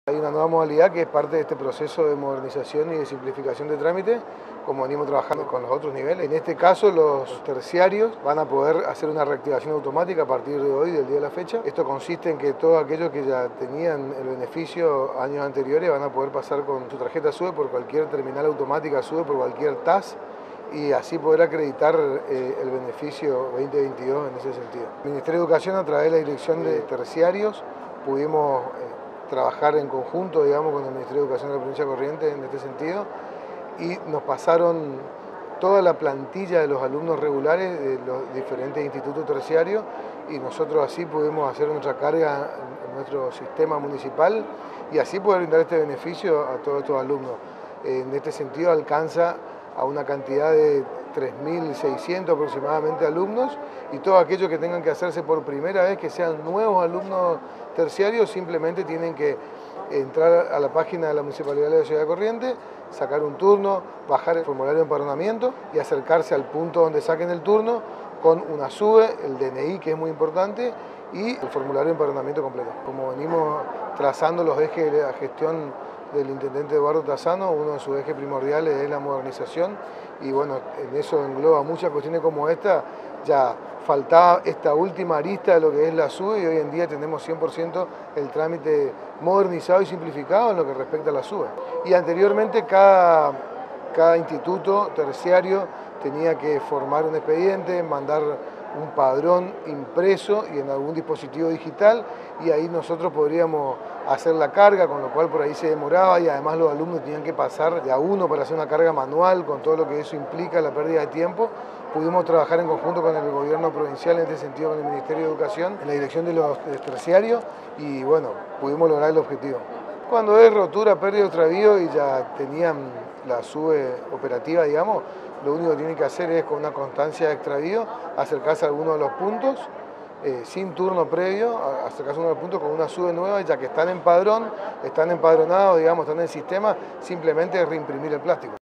Hay una nueva modalidad que es parte de este proceso de modernización y de simplificación de trámite, como venimos trabajando con los otros niveles. En este caso, los terciarios van a poder hacer una reactivación automática a partir de hoy, del día de la fecha. Esto consiste en que todos aquellos que ya tenían el beneficio años anteriores van a poder pasar con su tarjeta SUBE por cualquier terminal automática SUBE, por cualquier TAS, y así poder acreditar el beneficio 2022 en ese sentido. El Ministerio de Educación, a través de la Dirección de Terciarios, pudimos trabajar en conjunto, digamos, con el Ministerio de Educación de la Provincia de Corrientes en este sentido, y nos pasaron toda la plantilla de los alumnos regulares de los diferentes institutos terciarios, y nosotros así pudimos hacer nuestra carga en nuestro sistema municipal y así poder brindar este beneficio a todos estos alumnos. En este sentido alcanza a una cantidad de 3.600 aproximadamente alumnos, y todos aquellos que tengan que hacerse por primera vez, que sean nuevos alumnos terciarios, simplemente tienen que entrar a la página de la Municipalidad de la Ciudad de Corrientes, sacar un turno, bajar el formulario de empadronamiento y acercarse al punto donde saquen el turno con una SUBE, el DNI, que es muy importante, y el formulario de empadronamiento completo. Como venimos trazando los ejes de la gestión del intendente Eduardo Tassano, uno de sus ejes primordiales es la modernización, y bueno, en eso engloba muchas cuestiones como esta. Ya faltaba esta última arista de lo que es la SUBE, y hoy en día tenemos 100% el trámite modernizado y simplificado en lo que respecta a la SUBE. Y anteriormente cada instituto terciario tenía que formar un expediente, mandar un padrón impreso y en algún dispositivo digital, y ahí nosotros podríamos hacer la carga, con lo cual por ahí se demoraba, y además los alumnos tenían que pasar de a uno para hacer una carga manual, con todo lo que eso implica, la pérdida de tiempo. Pudimos trabajar en conjunto con el gobierno provincial, en este sentido con el Ministerio de Educación, en la dirección de los terciarios, y bueno, pudimos lograr el objetivo. Cuando es rotura, pérdida o extravío y ya tenían la SUBE operativa, digamos, lo único que tienen que hacer es, con una constancia de extravío, acercarse a alguno de los puntos, sin turno previo, acercarse a uno de los puntos con una SUBE nueva, ya que están en padrón, están empadronados, digamos, están en el sistema, simplemente es reimprimir el plástico.